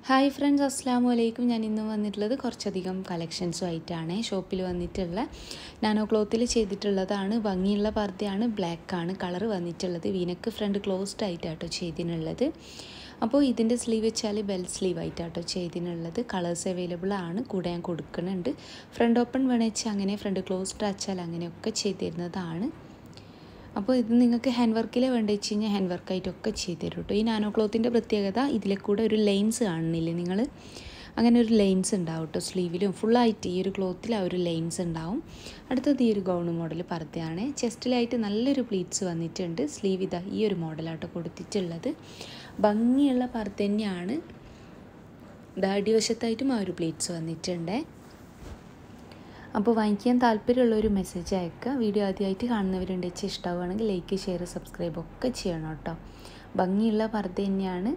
Hi friends, assalamu alaikum. ഞാൻ ഇന്ന് വന്നിട്ടുള്ളത് കുറച്ചധികം കളക്ഷൻസും ആയിട്ടാണ്. ഷോപ്പിൽ വന്നിട്ടുള്ള നാനോ ക്ലോത്തിൽ ചെയ്തിട്ടുള്ളതാണ്. ഭംഗിയുള്ള പർദ്ദയാണ്, ബ്ലാക്ക് ആണ് കളർ വന്നിട്ടുള്ളത്. വീനക്ക് ഫ്രണ്ട് ക്ലോസ്ഡ് ആയിട്ടാട്ടോ ചെയ്തിട്ടുള്ളത്. അപ്പോൾ ഇതിൻ്റെ സ്ലീവ് വെച്ചാൽ ബെൽ സ്ലീവ് ആയിട്ടാട്ടോ ചെയ്തിട്ടുള്ളത്. കളേഴ്സ് അവൈലബിൾ ആണ്, കൂടെ ഞാൻ കൊടുക്കുന്നുണ്ട്. ഫ്രണ്ട് ഓപ്പൺ വേണമെച്ചാൽ അങ്ങനെ, ഫ്രണ്ട് ക്ലോസ്ഡ് വെച്ചാൽ അങ്ങനെയൊക്കെ ചെയ്തിരുന്നതാണ്. അപ്പോൾ ഇത് നിങ്ങൾക്ക് ഹാൻഡ് വർക്കിൽ വേണ്ട വെച്ച് കഴിഞ്ഞാൽ ഹാൻഡ് വർക്കായിട്ടൊക്കെ ചെയ്ത് തരും കേട്ടോ. ഈ നാനോ ക്ലോത്തിൻ്റെ പ്രത്യേകത ഇതിലെ കൂടെ ഒരു ലൈൻസ് കാണുന്നില്ലേ നിങ്ങൾ, അങ്ങനെ ഒരു ലൈൻസ് ഉണ്ടാവും കേട്ടോ. സ്ലീവിലും ഫുള്ളായിട്ട് ഈ ഒരു ക്ലോത്തിൽ ആ ഒരു ലൈൻസ് ഉണ്ടാവും. അടുത്തത് ഈ ഒരു ഗൗൺ മോഡൽ പർദ്ദയാണ്. ചെസ്റ്റിലായിട്ട് നല്ലൊരു പ്ലീറ്റ്സ് വന്നിട്ടുണ്ട്. സ്ലീവ് ഇതാ ഈ ഒരു മോഡലാട്ടോ കൊടുത്തിട്ടുള്ളത്. ഭംഗിയുള്ള പർദ്ദ തന്നെയാണ്. അടിവശത്തായിട്ടും ആ ഒരു പ്ലീറ്റ്സ് വന്നിട്ടുണ്ട്. അപ്പോൾ വാങ്ങിക്കാൻ താല്പര്യമുള്ളൊരു മെസ്സേജ് അയക്കുക. വീഡിയോ ആദ്യമായിട്ട് കാണുന്നവരുണ്ടെങ്കിൽ ഇഷ്ടമാവുകയാണെങ്കിൽ ലൈക്ക്, ഷെയർ, സബ്സ്ക്രൈബ് ഒക്കെ ചെയ്യണം കേട്ടോ. ഭംഗിയുള്ള പർദ്ദ തന്നെയാണ്.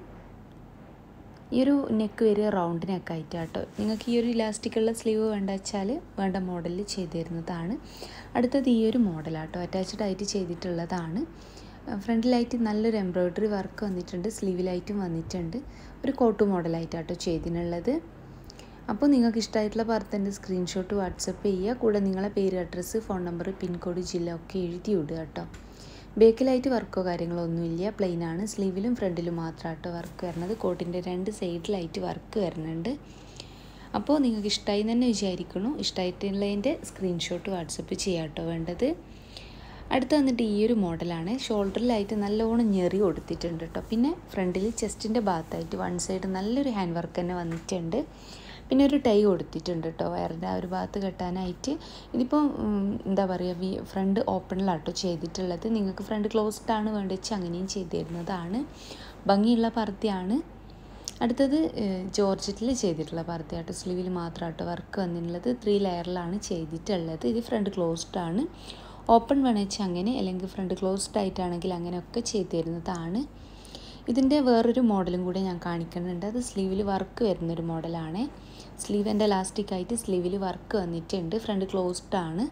ഈ ഒരു നെക്ക് വരിക റൗണ്ട് നെക്കായിട്ട് കേട്ടോ. നിങ്ങൾക്ക് ഈ ഒരു ഇലാസ്റ്റിക്കുള്ള സ്ലീവ് വേണ്ട വെച്ചാൽ വേണ്ട മോഡലിൽ ചെയ്ത് തരുന്നതാണ്. അടുത്തത് ഈ ഒരു മോഡലാട്ടോ, അറ്റാച്ച്ഡ് ആയിട്ട് ചെയ്തിട്ടുള്ളതാണ്. ഫ്രണ്ടിലായിട്ട് നല്ലൊരു എംബ്രോയിഡറി വർക്ക് വന്നിട്ടുണ്ട്, സ്ലീവിലായിട്ടും വന്നിട്ടുണ്ട്. ഒരു കോട്ട് മോഡലായിട്ടാട്ടോ ചെയ്തിട്ടുള്ളത്. അപ്പോൾ നിങ്ങൾക്ക് ഇഷ്ടമായിട്ടുള്ള പർദ്ദൻ്റെ സ്ക്രീൻഷോട്ട് വാട്സപ്പ് ചെയ്യുക. കൂടെ നിങ്ങളെ പേര്, അഡ്രസ്സ്, ഫോൺ നമ്പർ, പിൻകോഡ്, ജില്ല ഒക്കെ എഴുതി വിടുക കേട്ടോ. ബേക്കിലായിട്ട് വർക്കോ കാര്യങ്ങളോ ഒന്നുമില്ല, പ്ലെയിൻ ആണ്. സ്ലീവിലും ഫ്രണ്ടിലും മാത്രമാട്ടോ വർക്ക് വരുന്നത്. കോട്ടിൻ്റെ രണ്ട് സൈഡിലായിട്ട് വർക്ക് വരുന്നുണ്ട്. അപ്പോൾ നിങ്ങൾക്ക് ഇഷ്ടമായി തന്നെ വിചാരിക്കണം. ഇഷ്ടമായിട്ടുള്ളതിൻ്റെ സ്ക്രീൻഷോട്ട് വാട്സപ്പ് ചെയ്യാം കേട്ടോ വേണ്ടത്. അടുത്ത് വന്നിട്ട് ഈ ഒരു മോഡലാണ്. ഷോൾഡറിലായിട്ട് നല്ലോണം ഞെറി കൊടുത്തിട്ടുണ്ട് കേട്ടോ. പിന്നെ ഫ്രണ്ടിൽ ചെസ്റ്റിൻ്റെ ഭാഗത്തായിട്ട് വൺ സൈഡ് നല്ലൊരു ഹാൻഡ് വർക്ക് തന്നെ വന്നിട്ടുണ്ട്. പിന്നെ ഒരു ടൈ കൊടുത്തിട്ടുണ്ട് കേട്ടോ വയറിൻ്റെ ആ ഒരു ഭാഗത്ത് കെട്ടാനായിട്ട്. ഇതിപ്പോൾ എന്താ പറയുക, ഫ്രണ്ട് ഓപ്പണിലാട്ടോ ചെയ്തിട്ടുള്ളത്. നിങ്ങൾക്ക് ഫ്രണ്ട് ക്ലോസ്ഡ് ആണ് വേണ്ട വെച്ച് അങ്ങനെയും ചെയ്ത് തരുന്നതാണ്. ഭംഗിയുള്ള പർദ്ദയാണ്. അടുത്തത് ജോർജറ്റിൽ ചെയ്തിട്ടുള്ള പർദ്ദയാട്ടോ. സ്ലീവിൽ മാത്രമാട്ടോ വർക്ക് വന്നിട്ടുള്ളത്. 3 ലെയറിലാണ് ചെയ്തിട്ടുള്ളത്. ഇത് ഫ്രണ്ട് ക്ലോസ്ഡ് ആണ്. ഓപ്പൺ വേണമെച്ചാൽ അങ്ങനെ, അല്ലെങ്കിൽ ഫ്രണ്ട് ക്ലോസ്ഡ് ആയിട്ടാണെങ്കിൽ അങ്ങനെയൊക്കെ ചെയ്ത് തരുന്നതാണ്. ഇതിൻ്റെ വേറൊരു മോഡലും കൂടെ ഞാൻ കാണിക്കുന്നുണ്ട്. അത് സ്ലീവിൽ വർക്ക് വരുന്നൊരു മോഡലാണ്. സ്ലീവിൻ്റെ ഇലാസ്റ്റിക്കായിട്ട് സ്ലീവിൽ വർക്ക് വന്നിട്ടുണ്ട്. ഫ്രണ്ട് ക്ലോസ്ഡ് ആണ്.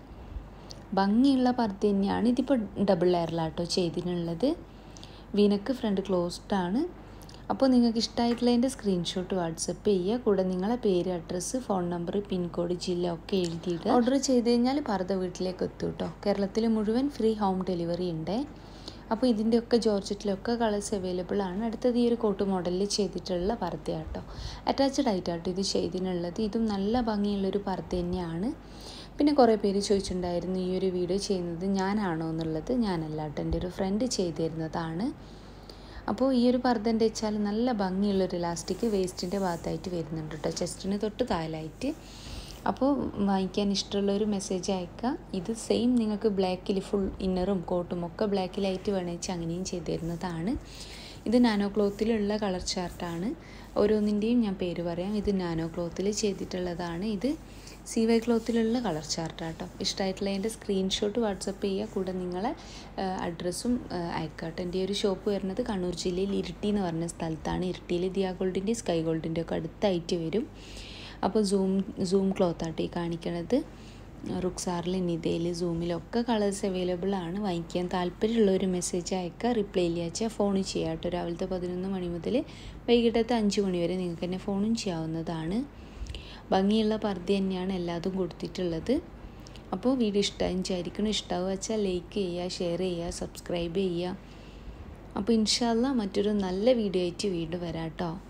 ഭംഗിയുള്ള പർദ്ദ തന്നെയാണ്. ഇതിപ്പോൾ ഡബിൾ ലെയറിലാട്ടോ ചെയ്തിട്ടുള്ളത്. വീനക്ക് ഫ്രണ്ട് ക്ലോസ്ഡ് ആണ്. അപ്പോൾ നിങ്ങൾക്ക് ഇഷ്ടമായിട്ടുള്ളതിൻ്റെ സ്ക്രീൻഷോട്ട് വാട്സപ്പ് ചെയ്യുക. കൂടെ നിങ്ങളെ പേര്, അഡ്രസ്സ്, ഫോൺ നമ്പർ, പിൻകോഡ്, ജില്ല ഒക്കെ എഴുതിയിടുക. ഓർഡർ ചെയ്ത് കഴിഞ്ഞാൽ പർദ്ദ വീട്ടിലേക്ക് എത്തും കേട്ടോ. കേരളത്തിൽ മുഴുവൻ ഫ്രീ ഹോം ഡെലിവറി ഉണ്ട്. അപ്പോൾ ഇതിൻ്റെയൊക്കെ ജോർജറ്റിലൊക്കെ കളേഴ്സ് അവൈലബിൾ ആണ്. അടുത്തത് ഈ ഒരു കോട്ട് മോഡലിൽ ചെയ്തിട്ടുള്ള പർദ്ദയാട്ടോ. അറ്റാച്ച്ഡ് ആയിട്ടാട്ടോ ഇത് ചെയ്തിട്ടുള്ളത്. ഇതും നല്ല ഭംഗിയുള്ളൊരു പർദ്ദ തന്നെയാണ്. പിന്നെ കുറേ പേര് ചോദിച്ചിട്ടുണ്ടായിരുന്നു ഈ ഒരു വീഡിയോ ചെയ്യുന്നത് ഞാനാണോ എന്നുള്ളത്. ഞാനല്ല കേട്ടോ, എൻ്റെ ഒരു ഫ്രണ്ട് ചെയ്ത് തരുന്നതാണ്. അപ്പോൾ ഈ ഒരു പർദ്ദൻ്റെ വെച്ചാൽ നല്ല ഭംഗിയുള്ളൊരു ഇലാസ്റ്റിക് വേസ്റ്റിൻ്റെ ഭാഗത്തായിട്ട് വരുന്നുണ്ട് കേട്ടോ, ചെസ്റ്റിന് തൊട്ട് താഴായിട്ട്. അപ്പോൾ വാങ്ങിക്കാൻ ഇഷ്ടമുള്ളൊരു മെസ്സേജ് അയക്കുക. ഇത് സെയിം നിങ്ങൾക്ക് ബ്ലാക്കിൽ ഫുൾ ഇന്നറും കോട്ടും ഒക്കെ ബ്ലാക്കിലായിട്ട് വേണമെങ്കിൽ അങ്ങനെയും ചെയ്ത് തരുന്നതാണ്. ഇത് നാനോ ക്ലോത്തിലുള്ള കളർ ചാർട്ടാണ്. ഓരോന്നിൻ്റെയും ഞാൻ പേര് പറയാം. ഇത് നാനോ ക്ലോത്തിൽ ചെയ്തിട്ടുള്ളതാണ്. ഇത് CY ക്ലോത്തിലുള്ള കളർ ചാർട്ടാട്ടോ. ഇഷ്ടമായിട്ടുള്ളതിൻ്റെ സ്ക്രീൻഷോട്ട് വാട്സപ്പ് ചെയ്യുക. കൂടെ നിങ്ങളെ അഡ്രസ്സും അയക്കാട്ടോ. എൻ്റെ ഒരു ഷോപ്പ് വരുന്നത് കണ്ണൂർ ജില്ലയിൽ ഇരിട്ടി എന്ന് പറഞ്ഞ സ്ഥലത്താണ്. ഇരിട്ടിയിൽ ദിയാ ഗോൾഡിൻ്റെയും സ്കൈ ഗോൾഡിൻ്റെ ഒക്കെ അടുത്തായിട്ട് വരും. അപ്പോൾ സൂം ക്ലോത്താട്ടോ ഈ കാണിക്കണത്. റുക്സാറിൽ, നിതയിൽ, സൂമിലൊക്കെ കളേഴ്സ് അവൈലബിൾ ആണ്. വാങ്ങിക്കാൻ താല്പര്യമുള്ളൊരു മെസ്സേജ് അയക്കുക. റിപ്ലൈ ഇല്ലാച്ചാൽ ഫോൺ ചെയ്യാം കേട്ടോ. രാവിലത്തെ 11 മണി മുതൽ വൈകിട്ടത്തെ 5 മണി വരെ നിങ്ങൾക്ക് തന്നെ ഫോണും ചെയ്യാവുന്നതാണ്. ഭംഗിയുള്ള പർദ്ദ തന്നെയാണ് എല്ലാതും കൊടുത്തിട്ടുള്ളത്. അപ്പോൾ വീഡിയോ ഇഷ്ടമായി വിചാരിക്കണം. ഇഷ്ടമാവുക വെച്ചാൽ ലൈക്ക് ചെയ്യുക, ഷെയർ ചെയ്യുക, സബ്സ്ക്രൈബ് ചെയ്യുക. അപ്പോൾ ഇൻഷാ അല്ലാഹ് മറ്റൊരു നല്ല വീഡിയോ ആയിട്ട് വീണ്ടും വരാം കേട്ടോ.